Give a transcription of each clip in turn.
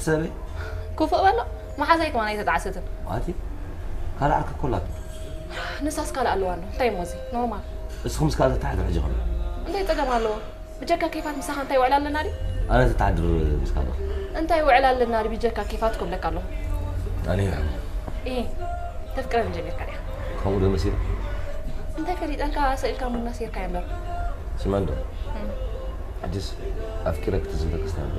حسابي كوفق ولا ما حزيك ما يتدعستن ماتي قال عرك كلات نساس قال ألوانه تاي موزي نورمال بس خمس قال تحت الحجر انت يتقام له بجكا كيفات مسخ انت وعلى الناري انا تتعدر بس قال انت وعلى الناري بجكا كيفاتكم لك الله انا ايه تفكر الجميل كاريا كم ده مسير انت فريد انك سائل كم الناس يركايم له سمعندو عجز افكرك تزمدك استنبط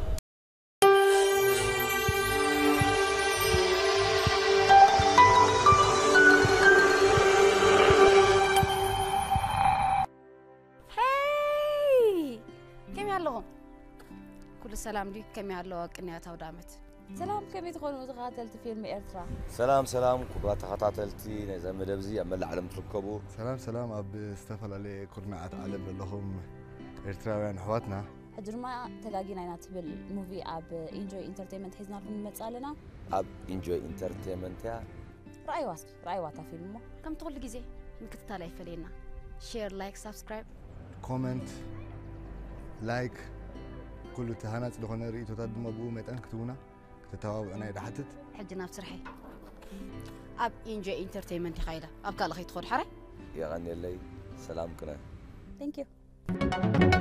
كل السلام لي كم يعلو قنيات ودامت سلام كم تكونوا تقاتلت فيلم إرترا سلام كبرات قاتلتي نزل مدبزي أمل العالم تركبوا سلام أب استفل عليه كرناعة عالم لهم إرتراويان أحواتنا هجرما تلاقينا نات بالموفي أب إنجوي إنترتينمنت حزنا لكم متسألنا أب إنجوي إنترتينمنت يا رأي واتا فيلمه كم تقول جزء مكتتالي فلينا شير لايك سبسكرايب كومنت لايك كل تهانات لغنا ريتو تدم أبو ميتان كتونا كتتواو أنا إذا حتت حجنا بسرحي أب إنجوي إنترتينمنت خايلة أب قال خيط خور حري يا غني اللي سلام كنا Thank you